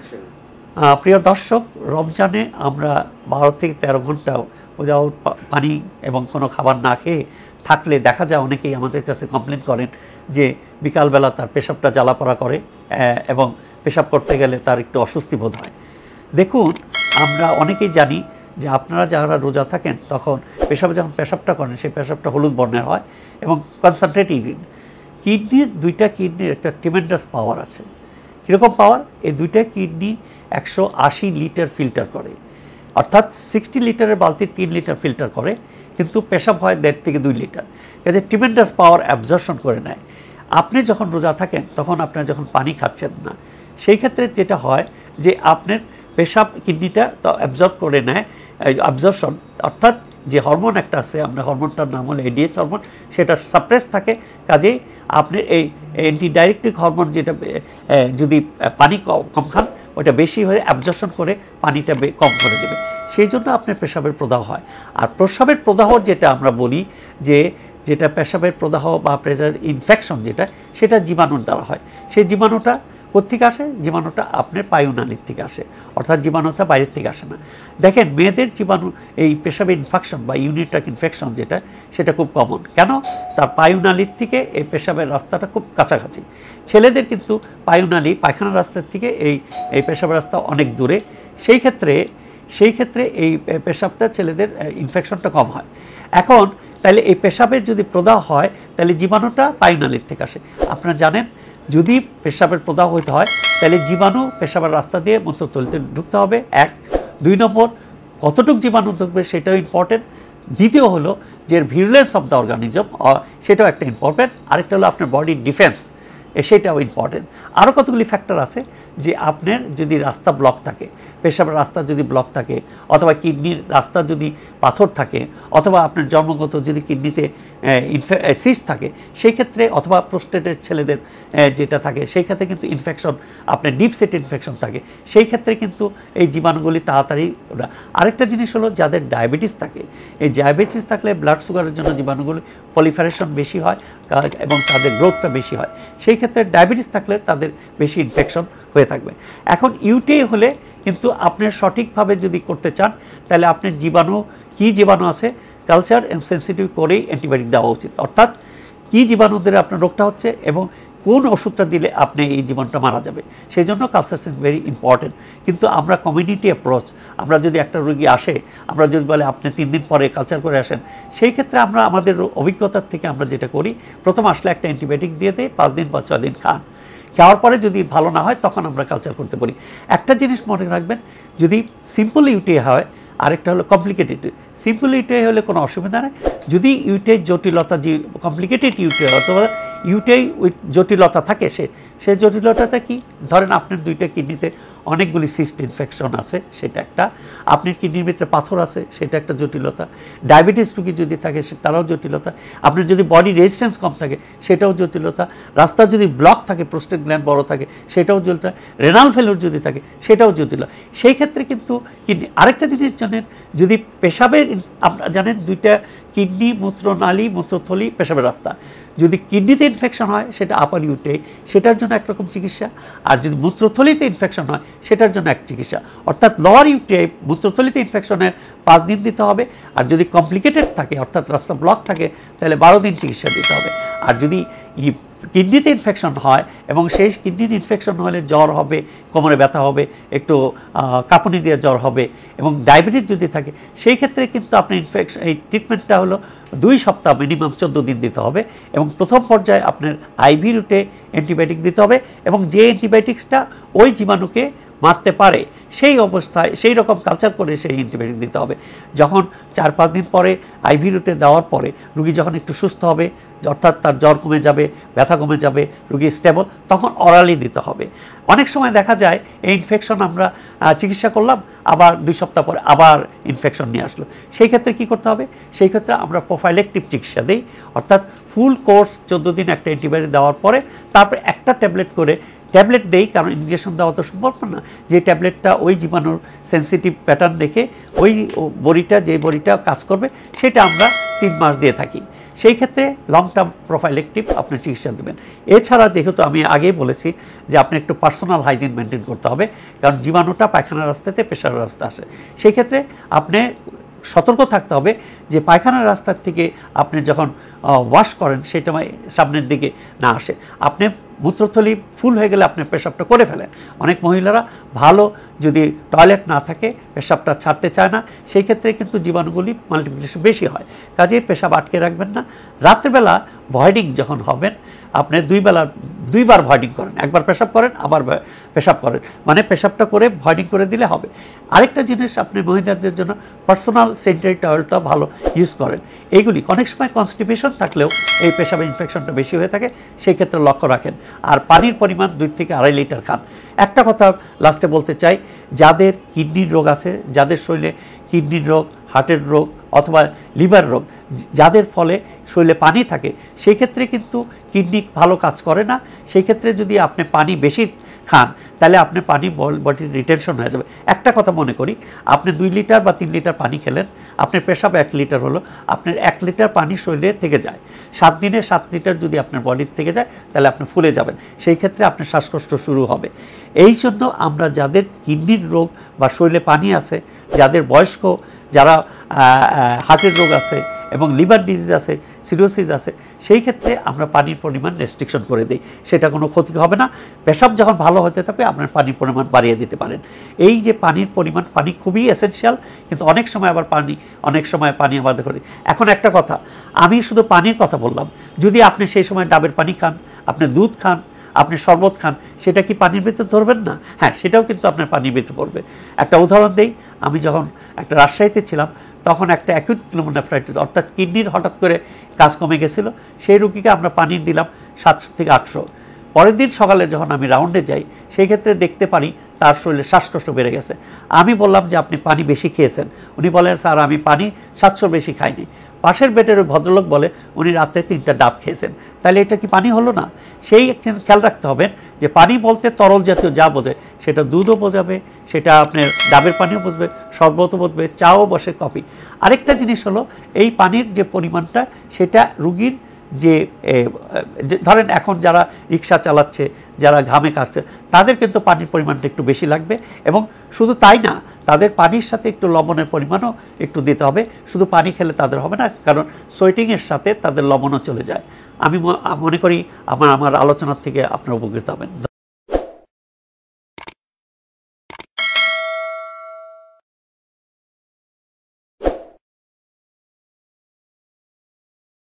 প্রিয় দর্শক, রমজানে আমরা 12 থেকে 13 ঘন্টা উইদাউট পানি এবং কোনো খাবার না খেয়ে থাকলে দেখা যায় অনেকেই আমাদের কাছে কমপ্লেন করেন যে বিকালবেলা তার পেশাবটা জ্বালাপড়া করে এবং পেশাব করতে গেলে তার একটু অস্বস্তি বোধ হয়। দেখুন, আমরা অনেকেই জানি যে আপনারা যারা রোজা থাকেন তখন যখন পেশাবটা করেন সেই পেশাবটা হলুদ বর্ণের হয় এবং কনসেন্ট্রেট ইউরিন। দুইটা কিডনির একটা ট্রিমেন্ডাস পাওয়ার আছে। কীরকম পাওয়ার? এই দুইটা কিডনি 180 লিটার ফিল্টার করে, অর্থাৎ 60 লিটারের বালতি 3 লিটার ফিল্টার করে, কিন্তু পেশাব হয় 1.5 থেকে 2 লিটার। কাজে ট্রিমেন্ডাস পাওয়ার অ্যাবজর্পশন করে নেয়। আপনি যখন রোজা থাকেন তখন আপনার যখন পানি খাচ্ছেন না, সেই ক্ষেত্রে যেটা হয় যে আপনার পেশাব কিডনিটা তো অ্যাবজর্ব করে নেয়, অ্যাবজর্পশন অর্থাৎ যে হরমোন একটা আছে, আমরা হরমোনটার নাম হলো এডিএইচ হরমোন, সেটা সাপ্রেস থাকে। কাজেই আপনি এই অ্যান্টিডাইরেক্টিক হরমোন যেটা যদি পানি কম খান ওটা বেশি হয়ে অ্যাবজর্পশন করে পানিটা কম করে দেবে, সেই জন্য আপনার পেশাবের প্রদাহ হয়। আর প্রস্রাবের প্রদাহ যেটা আমরা বলি যেটা পেশাবের প্রদাহ বা প্রেসার ইনফেকশন সেটা জীবাণুর দ্বারা হয়। সেই জীবাণুটা কোত্থেকে আসে? জীবাণুটা আপনার পায়ুনালীর থেকে আসে, অর্থাৎ জীবাণুটা বাইরের থেকে আসে না। দেখেন, মেয়েদের জীবাণু এই পেশাবের ইনফেকশন বা ইউরিনারি ইনফেকশন সেটা খুব কমন। কেন? তার পায়ুনালীর থেকে এই পেশাবের রাস্তাটা খুব কাছাকাছি। ছেলেদের কিন্তু পায়ুনালী পায়খানার রাস্তার থেকে এই পেশাবের রাস্তা অনেক দূরে। সেই ক্ষেত্রে এই পেশাবটা ছেলেদের ইনফেকশনটা কম হয়। এখন তাহলে এই পেশাবের যদি প্রদাহ হয় তাহলে জীবাণুটা পায়ুনালীর থেকে আসে। আপনারা জানেন, যদি পেশাবের প্রদাহ হইতে হয় তাহলে জীবাণু পেশাবের রাস্তা দিয়ে মূত্রথলিতে ঢুকতে হবে, 1। 2 নম্বর, কতটুকু জীবাণু ঢুকবে সেটাও ইম্পর্টেন্ট। দ্বিতীয় হলো যে ভিরুলেন্স অফ দ্য অর্গানিজম, সেটাও একটা ইম্পর্টেন্ট। আরেকটা হলো আপনার বডির ডিফেন্স, সেটাও ইম্পর্টেন্ট। আরও কতগুলি ফ্যাক্টর আছে যে আপনার যদি রাস্তা ব্লক থাকে, পেশাবের রাস্তা যদি ব্লক থাকে, অথবা কিডনির রাস্তা যদি পাথর থাকে, অথবা আপনার জন্মগত যদি কিডনিতে সিস্ট থাকে, সেই ক্ষেত্রে অথবা প্রোস্টেটের ছেলেদের যেটা থাকে সেই ক্ষেত্রে কিন্তু ইনফেকশন, আপনার ডিপ সেট ইনফেকশন থাকে, সেই ক্ষেত্রে কিন্তু এই জীবাণুগুলি তাড়াতাড়ি। আরেকটা জিনিস হলো যাদের ডায়াবেটিস থাকে, এই ডায়াবেটিস থাকলে ব্লাড সুগারের জন্য জীবাণুগুলি পলিফারেশন বেশি হয় এবং তাদের গ্রোথটা বেশি হয়। সেই ক্ষেত্রে ডায়াবেটিস থাকলে তাদের বেশি ইনফেকশন হয়ে থাকবে। এখন ইউটিআই হলে কিন্তু আপনি সঠিকভাবে যদি করতে চান তাহলে আপনার কী জীবাণু আছে কালচার এন্ড সেন্সিটিভ করেই অ্যান্টিবায়োটিক দেওয়া উচিত। অর্থাৎ কী জীবাণুদের আপনার রোগটা হচ্ছে এবং কোন ওষুধটা দিলে আপনি এই জীবাণুটা মারা যাবে, সেই জন্য কালচার সেন্স ভেরি ইম্পর্টেন্ট। কিন্তু আমরা কমিউনিটি অ্যাপ্রোচ, আমরা যদি একটা রোগী আসে, আমরা যদি বলে আপনি 3 দিন পরে কালচার করে আসেন, সেই ক্ষেত্রে আমরা আমাদের অভিজ্ঞতার থেকে আমরা যেটা করি, প্রথম আসলে একটা অ্যান্টিবায়োটিক দিয়ে দেয়, 5 দিন বা 6 দিন খান। খাওয়ার পরে যদি ভালো না হয় তখন আমরা কালচার করতে পারি। একটা জিনিস মনে রাখবেন, যদি সিম্পল ইউটিআই হয়, আরেকটা হলো কমপ্লিকেটেড। সিম্পল ইউটিআই হলে কোনো অসুবিধা নেই। যদি ইউটিআই জটিলতা, যে কমপ্লিকেটেড ইউটিআই অথবা ইউটিআই উইথ জটিলতা থাকে, সে জটিলতাটা কি? ধরেন আপনার 2টা কিডনিতে অনেকগুলি সিস্ট ইনফেকশন আছে, সেটা একটা। আপনার কিডনির ভিতরে পাথর আছে, সেটা একটা জটিলতা। ডায়াবেটিস রোগী যদি থাকে তারাও জটিলতা। আপনার যদি বডি রেজিস্ট্যান্স কম থাকে সেটাও জটিলতা। রাস্তা যদি ব্লক থাকে, প্রোস্টেট গ্ল্যান্ড বড় থাকে, সেটাও জটিলতা। রেনাল ফেলিওর যদি থাকে সেটাও জটিলতা। সেই ক্ষেত্রে কিন্তু কিডনি। আরেকটা জিনিস জানেন, যদি পেশাবের, আপনারা জানেন 2টা কিডনি, মূত্রনালী, মূত্রথলি, পেশাবের রাস্তা, যদি কিডনিতে ইনফেকশন হয় সেটা আপার ইউটিআই, সেটার জন্য একরকম চিকিৎসা। আর যদি মূত্রথলিতে ইনফেকশন হয় সেটার জন্য এক চিকিৎসা। অর্থাৎ লোয়ার ইউটিআই, মূত্রথলিতে ইনফেকশনের 5 দিন দিতে হবে। আর যদি কমপ্লিকেটেড থাকে, অর্থাৎ রাস্তা ব্লক থাকে, তাহলে 12 দিন চিকিৎসা দিতে হবে। আর যদি কিডনিতে ইনফেকশন হয় এবং সেই কিডনির ইনফেকশন হলে জ্বর হবে, কোমরে ব্যথা হবে, একটু কাঁপুনি দিয়ে জ্বর হবে, এবং ডায়াবেটিস যদি থাকে, সেই ক্ষেত্রে কিন্তু আপনার এই ট্রিটমেন্টটা হলো 2 সপ্তাহ, মিনিমাম 14 দিন দিতে হবে। এবং প্রথম পর্যায়ে আপনার আইভি রুটে অ্যান্টিবায়োটিক দিতে হবে, এবং যে অ্যান্টিবায়োটিক্সটা ওই জীবাণুকে মারতে পারে সেই অবস্থায় সেই রকম কালচার করে সেই অ্যান্টিবায়োটিক দিতে হবে। যখন 4-5 দিন পরে আইভি রুটে দেওয়ার পরে রুগী যখন একটু সুস্থ হবে, অর্থাৎ তার জ্বর কমে যাবে, ব্যথা কমে যাবে, রুগী স্টেবল, তখন অরালি দিতে হবে। অনেক সময় দেখা যায় এই ইনফেকশন আমরা চিকিৎসা করলাম, আবার 2 সপ্তাহ পরে আবার ইনফেকশন নিয়ে আসলো। সেই ক্ষেত্রে কী করতে হবে? সেই ক্ষেত্রে আমরা প্রোফাইলেকটিভ চিকিৎসা দিই, অর্থাৎ ফুল কোর্স 14 দিন একটা অ্যান্টিবায়োটিক দেওয়ার পরে তারপরে একটা ট্যাবলেট করে ট্যাবলেট দেই, কারণ ইনজেকশন দেওয়া তো সম্ভব না। যে ট্যাবলেটটা ওই জীবাণুর সেন্সিটিভ প্যাটার্ন দেখে ওই বড়িটা, যে বড়িটা কাজ করবে সেটা আমরা 3 মাস দিয়ে থাকি। সেই ক্ষেত্রে লং টার্ম প্রোফাইলেকটিভ আপনি চিকিৎসা দেবেন। এছাড়া যেহেতু আমি আগেই বলেছি যে আপনি একটু পার্সোনাল হাইজিন মেনটেন করতে হবে, কারণ জীবাণুটা পায়খানার রাস্তাতে পেশাবের রাস্তা আসে। সেই ক্ষেত্রে আপনি সতর্ক থাকতে হবে যে পায়খানার রাস্তার থেকে আপনি যখন ওয়াশ করেন সেটা সামনের দিকে না আসে। আপনি মূত্রথলি ফুল হয়ে গেলে আপনি পেশাবটা করে ফেলেন। অনেক মহিলারা ভালো যদি টয়লেট না থাকে পেশাবটা ছাড়তে চায় না, সেই ক্ষেত্রে কিন্তু জীবাণুগুলি মাল্টিপ্লিকেশন বেশি হয়। কাজেই পেশাব আটকে রাখবেন না। রাত্রেবেলা ভয়েডিং যখন হবেন আপনি দুইবার ভয়েডিং করেন, একবার পেশাব করেন আবার পেশাব করেন, মানে পেশাবটা করে ভয়েডিং করে দিলে হবে। আরেকটা জিনিস আপনি মহিলাদের জন্য পার্সোনাল স্যানিটারি টয়লেটটা ভালো ইউজ করেন। এইগুলি অনেক সময় কনস্টিপেশন থাকলেও এই পেশাবের ইনফেকশনটা বেশি হয়ে থাকে, সেই ক্ষেত্রে লক্ষ্য রাখেন। আর পানির পরিমাণ 2 থেকে 2.5 লিটার খান। একটা কথা লাস্টে বলতে চাই, যাদের কিডনির রোগ আছে, যাদের শরীরে কিডনির রোগ, হার্টের রোগ অথবা লিভার রোগ, যাদের ফলে শরীরে পানি থাকে, সেই ক্ষেত্রে কিন্তু কিডনি ভালো কাজ করে না। সেই ক্ষেত্রে যদি আপনি পানি বেশি খান তাহলে আপনি পানি বডির রিটেনশন হয়ে যাবে। একটা কথা মনে করি, আপনি 2 লিটার বা 3 লিটার পানি খেলেন, আপনার পেশাব 1 লিটার হলো, আপনার 1 লিটার পানি শরীরে থেকে যায়। 7 দিনে 7 লিটার যদি আপনার বডির থেকে যায় তাহলে আপনি ফুলে যাবেন, সেই ক্ষেত্রে আপনার শ্বাসকষ্ট শুরু হবে। এই জন্য আমরা যাদের কিডনির রোগ বা শরীরে পানি আছে, যাদের বয়স্ক, যারা হার্টের রোগ আছে এবং লিভার ডিজিজ আছে, সিরোসিস আছে, সেই ক্ষেত্রে আমরা পানির পরিমাণ রেস্ট্রিকশন করে দিই, সেটা কোনো ক্ষতি হবে না। পেশাব যখন ভালো হতে থাকবে আপনার পানির পরিমাণ বাড়িয়ে দিতে পারেন। এই যে পানির পরিমাণ, পানি খুবই এসেনশিয়াল, কিন্তু অনেক সময় পানি আমাদের করে। এখন একটা কথা, আমি শুধু পানির কথা বললাম, যদি আপনি সেই সময় ডাবের পানি খান, আপনি দুধ খান, আপনি শরবত খান, সেটা কি পানির ভিতরে ধরবেন না? হ্যাঁ, সেটাও কিন্তু আপনার পানির ভিতরে পড়বে। একটা উদাহরণ দেই, আমি যখন একটা রাজশাহীতে ছিলাম তখন একটা অ্যাকিউট নিউমোনিয়া অর্থাৎ কিডনির হঠাৎ করে কাজ কমে গেছিলো, সেই রুগীকে আমরা পানি দিলাম 700 থেকে 800। পরের দিন সকালে যখন আমি রাউন্ডে যাই, সেই ক্ষেত্রে দেখতে পারি তার শরীরে শ্বাসকষ্ট বেড়ে গেছে। আমি বললাম যে আপনি পানি বেশি খেয়েছেন। উনি বলেন স্যার আমি পানি 700 বেশি খাইনি। পাশের বেডের ওই ভদ্রলোক বলে উনি রাত্রে 3টা ডাব খেয়েছেন। তাহলে এটা কি পানি হলো না? সেই খেয়াল রাখতে হবে যে পানি বলতে তরল জাতীয় যা বোঝে, সেটা দুধও বোঝাবে, সেটা আপনার ডাবের পানিও বুঝবে, শরবতও বুঝবে, চাও বসে, কফি। আরেকটা জিনিস হলো, এই পানির যে পরিমাণটা সেটা রুগীর যে ধরেন এখন যারা রিক্সা চালাচ্ছে, যারা ঘামে কাটছে, তাদের কিন্তু পানির পরিমাণটা একটু বেশি লাগবে। এবং শুধু তাই না, তাদের পানির সাথে একটু লবণের পরিমাণও একটু দিতে হবে। শুধু পানি খেলে তাদের হবে না, কারণ সোয়েটিংয়ের সাথে তাদের লবণও চলে যায়। আমি মনে করি আমার আলোচনার থেকে আপনারা উপকৃত হবেন।